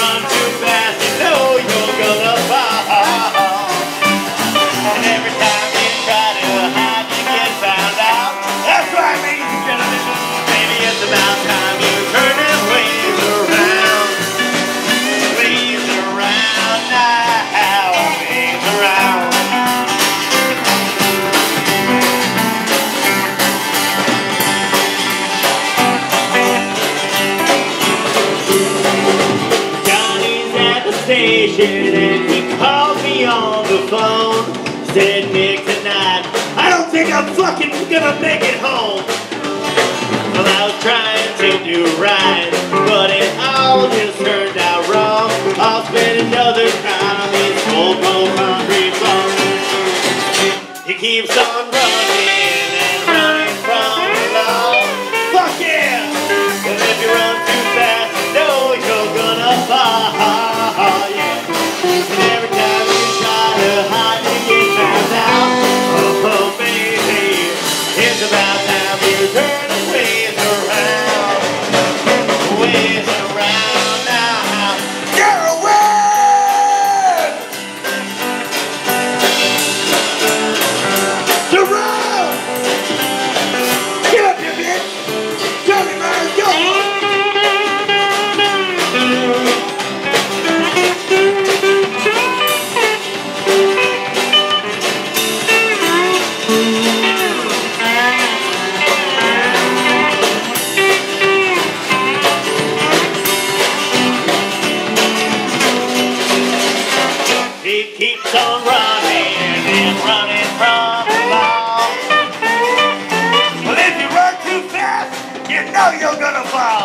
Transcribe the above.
run too fast, you know you're gonna fall. And every time you try to hide, you get found out. That's right, ladies and gentlemen. Baby, it's about time you turn and ways around. Ways around now. Ways around. And he called me on the phone. Said, Nick, tonight I don't think I'm fucking gonna make it home. Well, I was trying to do right, but it all just turned out wrong. I'll spend another time on these cold concrete floors. He keeps on running and running from the law. Fuck yeah! And if you run too fast, you know you're gonna fall. Keeps on running and running from the law. Well, if you run too fast, you know you're gonna fall.